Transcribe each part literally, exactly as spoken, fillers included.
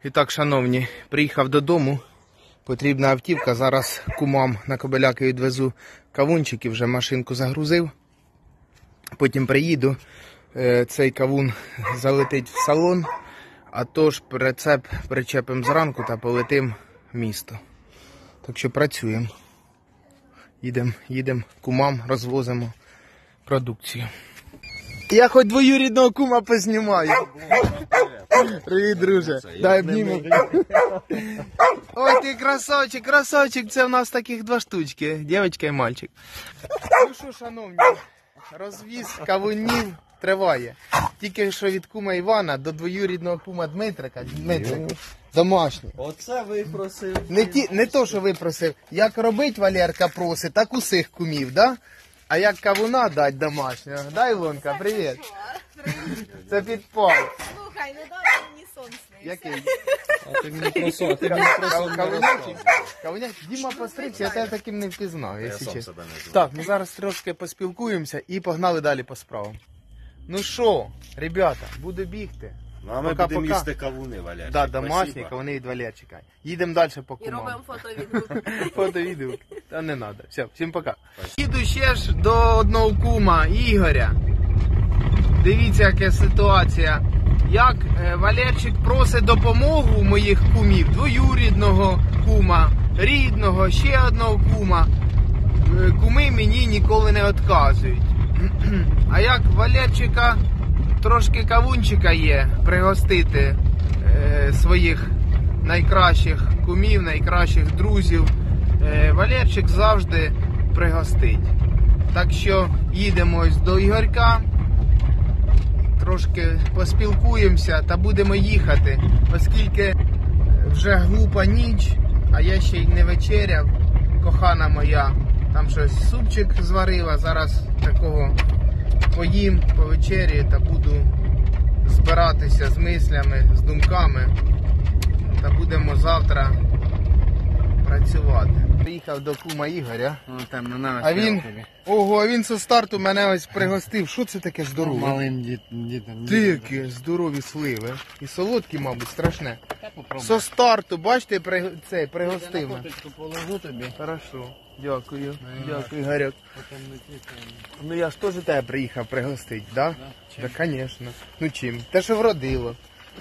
І так, шановні, приїхав додому, потрібна автівка, зараз кумам на Кобиляки відвезу кавунчики, вже машинку загрузив, потім приїду, цей кавун залетить в салон, а тож прицеп причепимо зранку та полетим в місто. Так що працюємо, їдемо, їдемо кумам, розвозимо продукцію. Я хоч двоюрідного кума познімаю. Привіт, друже. Дай обніму. Ой, ти красавчик, красавчик. Це в нас таких два штучки. Дівчинка і мальчик. Ну що, шановні, розвіз кавунів триває. Тільки що від кума Івана до двоюрідного кума Дмитрика. Дмитрика. Домашній. Оце випросив. Не, ті, не то, що випросив. Як робить Валерка просить, так усіх кумів, да? А як кавуна дать домашнього? Да, Ілонка, привіт. Це підпал. Слухай, недавно мені сон снився. Який? А ти мені просто, а ти мені просто не Кавунячий? Кавунячий? Діма постригся, я тебе таким не впізнав, Я якщо сам чесно. себе не знаю. Так, ми зараз трошки поспілкуємося і погнали далі по справам. Ну що, ребята, буду бігти. Ну, а ми Пока, будемо пока. їсти кавуни, Валерчик. Да, домашні, Спасибо. кавуни від Валерчика. Їдемо далі по І кумам. робимо фото-відгук. Фото-відео. Та не треба. Все, всім пока. Їду ще ж до одного кума, Ігоря. Дивіться, яка ситуація. Як е, Валерчик просить допомогу моїх кумів, двоюрідного кума, рідного, ще одного кума. Е, Куми мені ніколи не відказують. А як Валерчика трошки кавунчика є, пригостити е, своїх найкращих кумів, найкращих друзів, е, Валерчик завжди пригостить. Так що їдемо ось до Ігорька, трошки поспілкуємося та будемо їхати, оскільки вже глупа ніч, а я ще й не вечеряв. Кохана моя там щось супчик зварила, зараз такого поїм, повечерю та буду збиратися з мислями, з думками та будемо завтра працювати. Приїхав до кума Ігоря, Ну, там на нас. а він, ого, а він зі старту мене ось пригостив. Що це таке здорове? Малим дітям. Дикі, здорові сливи. І солодкі, мабуть, страшне. Со старту, бачите, при... це, пригостив мене. Положу тобі. Хорошо, дякую, дякую, Ігорьок. Ну я ж теж тебе приїхав пригостити, да? Да, звісно. Ну чим? Те, що вродило.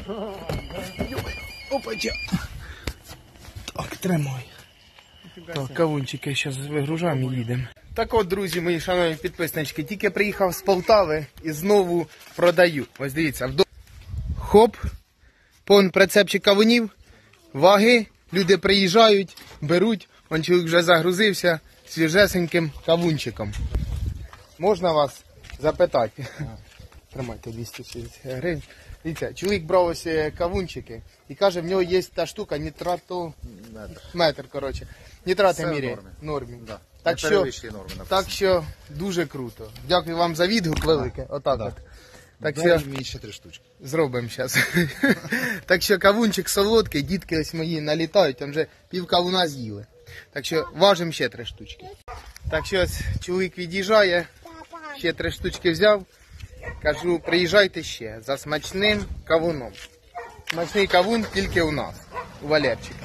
Опача. Так, тримай. Так, кавунчики зараз вигружаємо і їдемо. Так от, друзі, мої шановні підписнички, тільки приїхав з Полтави і знову продаю. Ось дивіться, вдома. Хоп, пон прицепчик кавунів, ваги, люди приїжджають, беруть. Он чоловік вже загрузився свіжесеньким кавунчиком. Можна вас запитати? Тримайте двісті шістдесят гривень. Дивіться, чоловік брав ось кавунчики і каже, в нього є та штука нітрато... Метр, коротше. Нітрати міряє. норми. Нормі. Да. Так, Не що, перевищує норми, написано. так що дуже круто. Дякую вам за відгук велике. Отак Да. от. Так Дай що мені ще три штучки. зробимо зараз. Так що кавунчик солодкий, дітки ось мої налітають, там вже пів кавуна з'їли. Так що важимо ще три штучки. Так що ось чоловік від'їжджає, ще три штучки взяв. Кажу, приїжджайте ще за смачним кавуном. Смачний кавун тільки у нас, у Валерчика.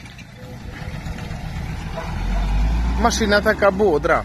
Машина така бодра.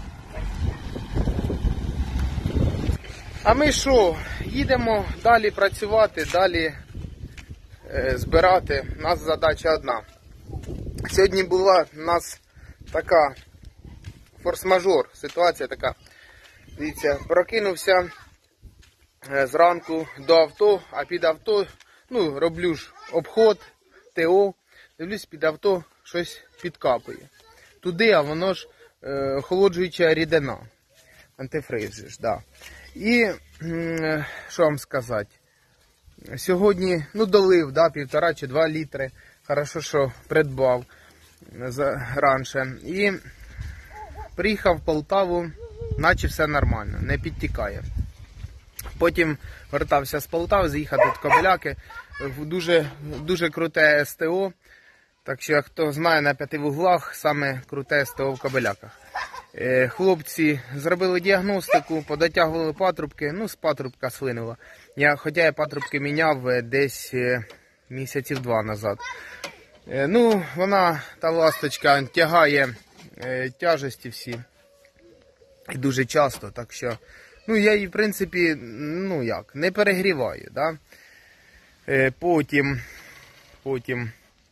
А ми що, їдемо далі працювати, далі е, збирати. У нас задача одна. Сьогодні була у нас така форс-мажор, ситуація така. Дивіться, прокинувся е, зранку до авто, а під авто, ну, роблю ж обход, ТО, дивлюсь, під авто щось підкапує. Туди, а воно ж е, охолоджуюча рідина. Антифриз ж, да. І, м, що вам сказати, сьогодні, ну, долив, да, півтора чи два літри. Хорошо, що придбав за, раніше. І приїхав в Полтаву, наче все нормально, не підтікає. Потім вертався з Полтави, заїхати до Кобиляки, в дуже, дуже круте СТО. Так що, хто знає, на п'яти вуглах саме круте СТО в Кобиляках. Хлопці зробили діагностику, подотягували патрубки, ну з патрубка слинуло. Я, хоча я патрубки міняв десь місяців два назад. Е, ну, вона, та ласточка, тягає е, тяжесті всі. І дуже часто, так що, ну, я її, в принципі, ну, як, не перегріваю, да? Е, потім, потім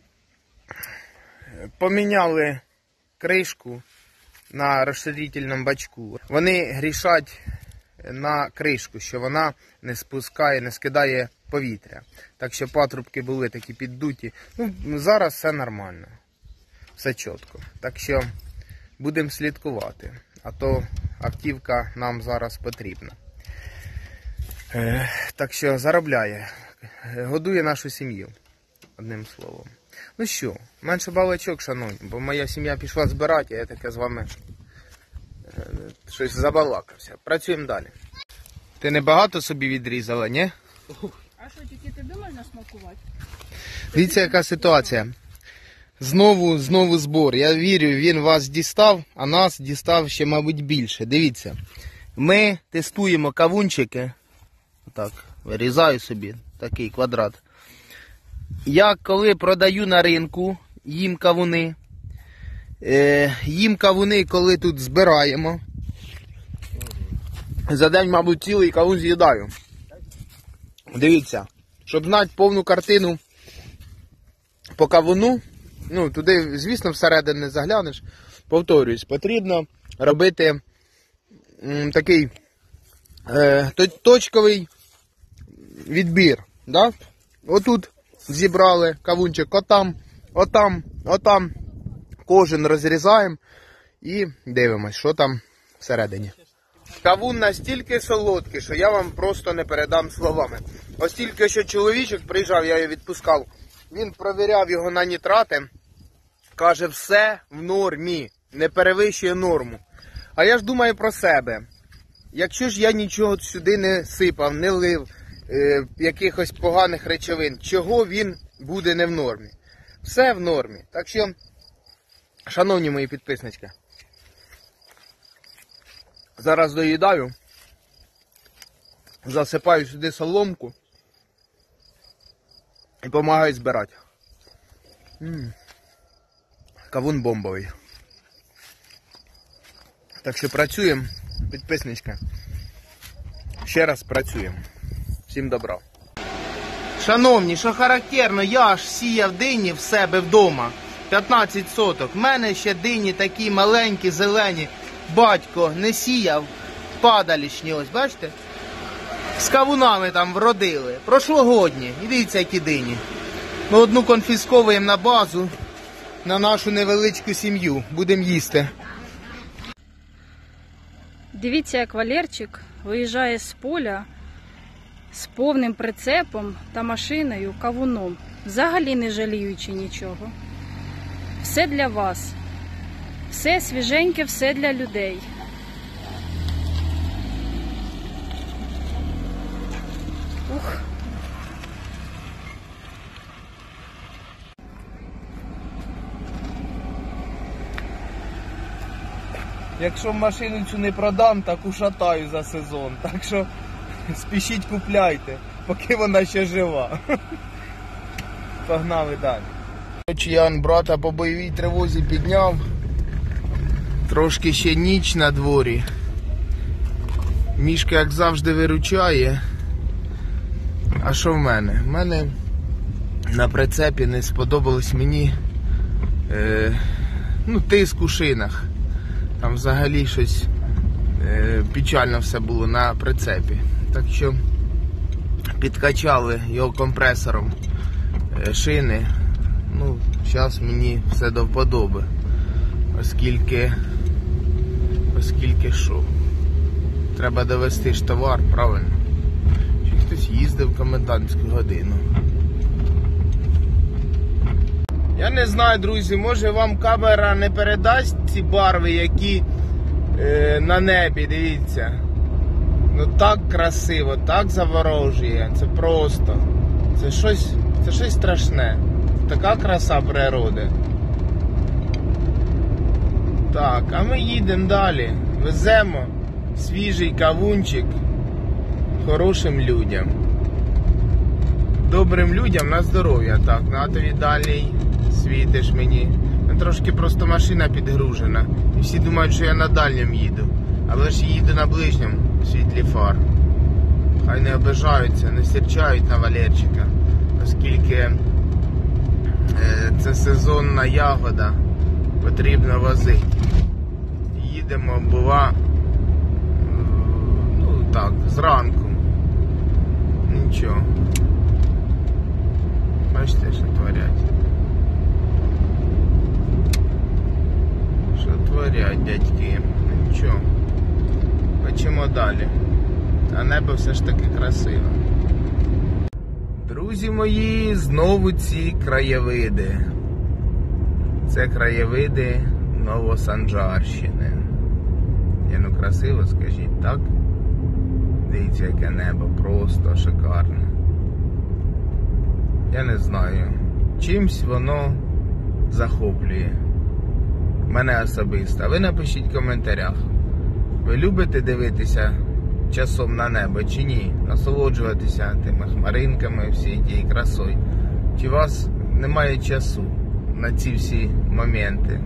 поміняли кришку на розширительному бачку. Вони грішать на кришку, що вона не спускає, не скидає повітря. Так що патрубки були такі піддуті. Ну, зараз все нормально. Все чітко. Так що будемо слідкувати. А то автівка нам зараз потрібна. Е, так що заробляє. Годує нашу сім'ю. Одним словом. Ну що, менше балачок, шановні, бо моя сім'я пішла збирати, а я таке з вами е, щось забалакався. Працюємо далі. Ти не багато собі відрізала, ні? А що, тільки тобі можна смакувати? Дивіться, яка ситуація. Знову, знову збор. Я вірю, він вас дістав, а нас дістав ще, мабуть, більше. Дивіться, ми тестуємо кавунчики. Так, вирізаю собі такий квадрат. Я коли продаю на ринку, їм кавуни, е, їм кавуни, коли тут збираємо, за день, мабуть, цілий кавун з'їдаю. Дивіться, щоб знати повну картину по кавуну, ну, туди, звісно, всередину не заглянеш, повторююсь, потрібно робити м, такий е, точковий відбір, да? Отут зібрали кавунчик, отам, отам, отам, кожен розрізаємо і дивимось, що там всередині. Кавун настільки солодкий, що я вам просто не передам словами. Ось тільки що чоловічок приїжджав, я його відпускав, він провіряв його на нітрати, каже, все в нормі, не перевищує норму. А я ж думаю про себе. Якщо ж я нічого сюди не сипав, не лив, е, якихось поганих речовин, чого він буде не в нормі? Все в нормі. Так що, шановні мої підписнички, зараз доїдаю, засипаю сюди соломку і допомагаю збирати. М-м. Кавун бомбовий. Так що працюємо, підписничка. Ще раз працюємо. Всім добра. Шановні, що характерно, я ж сіяв дині в себе вдома. п'ятнадцять соток. В мене ще дині такі маленькі, зелені. Батько не сіяв, падалішні, ось, бачите? З кавунами там вродили. Прошлогодні. І дивіться, які дині. Ми одну конфісковуємо на базу, на нашу невеличку сім'ю. Будемо їсти. Дивіться, як Валерчик виїжджає з поля з повним прицепом та машиною, кавуном, взагалі не жаліючи нічого. Все для вас. Все свіженьке, все для людей. Ух. Якщо машину цю не продам, так ушатаю за сезон. Так що спішіть, купляйте, поки вона ще жива. Погнали далі. Я брата по бойовій тривозі підняв. Трошки ще ніч на дворі. Мішка, як завжди, виручає. А що в мене? В мене на прицепі не сподобалось мені е, ну, тиск у шинах. Там взагалі щось е, печально все було на прицепі. Так що підкачали його компресором е, шини. Ну, зараз мені все до вподоби. Оскільки, оскільки що? Треба довести ж товар, правильно? Чи хтось їздив в комендантську годину? Я не знаю, друзі, може вам камера не передасть ці барви, які е, на небі, дивіться. Ну так красиво, так заворожує, це просто, це щось, це щось страшне. Така краса природи. Так, а ми їдемо далі, веземо свіжий кавунчик хорошим людям. добрим людям на здоров'я. Так, на тобі дальній світиш мені. Трошки просто машина підгружена. І всі думають, що я на дальньому їду. Але ж їду на ближньому світлі фар. Хай не обижаються, не серчають на Валерчика. Оскільки е, це сезонна ягода. Потрібно возити. Їдемо, бува, ну так, зранку. Нічого. Бачите, що творять. Що творять, дядьки? Нічого. Хочемо далі. А небо все ж таки красиве. Друзі мої, знову ці краєвиди. Це краєвиди Новосанжарщини. Є, ну красиво, скажіть, так? Дивіться, яке небо, просто шикарне. Я не знаю, чимсь воно захоплює. Мене особисто. Ви напишіть в коментарях. Ви любите дивитися часом на небо чи ні? Насолоджуватися тими хмаринками, всією тією красою? Чи у вас немає часу на ці всі моменти?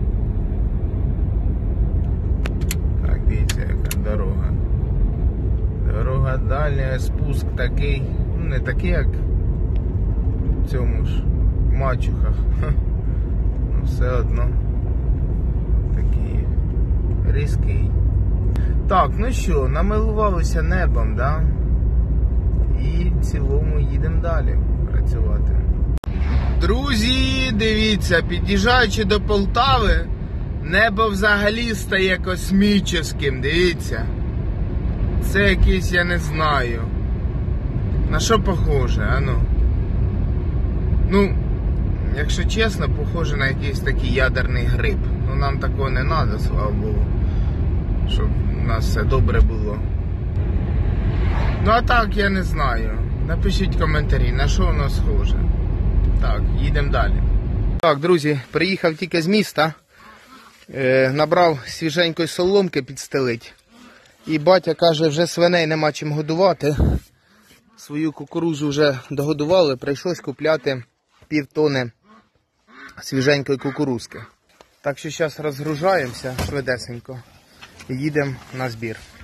Так, дивіться, яка дорога. Дорога дальня, спуск такий, ну не такий, як в цьому ж Мачухах. Ну все одно такий різкий. Так, ну що, намилувалися небом, да? І в цілому їдемо далі працювати. Друзі, дивіться, під'їжджаючи до Полтави, небо взагалі стає космічним, дивіться. Це якийсь, я не знаю. На що похоже, а ну? Ну, якщо чесно, похоже на якийсь такий ядерний гриб. Ну нам такого не треба, слава Богу. Щоб у нас все добре було. Ну а так, я не знаю. Напишіть коментарі, на що воно схоже. Так, їдемо далі. Так, друзі, приїхав тільки з міста. Е, набрав свіженької соломки підстелить. І батя каже, вже свиней нема чим годувати. Свою кукурудзу вже догодували, прийшлось купляти пів тони свіженької кукурузки. Так що зараз розгружаємося швидесенько і їдемо на збір.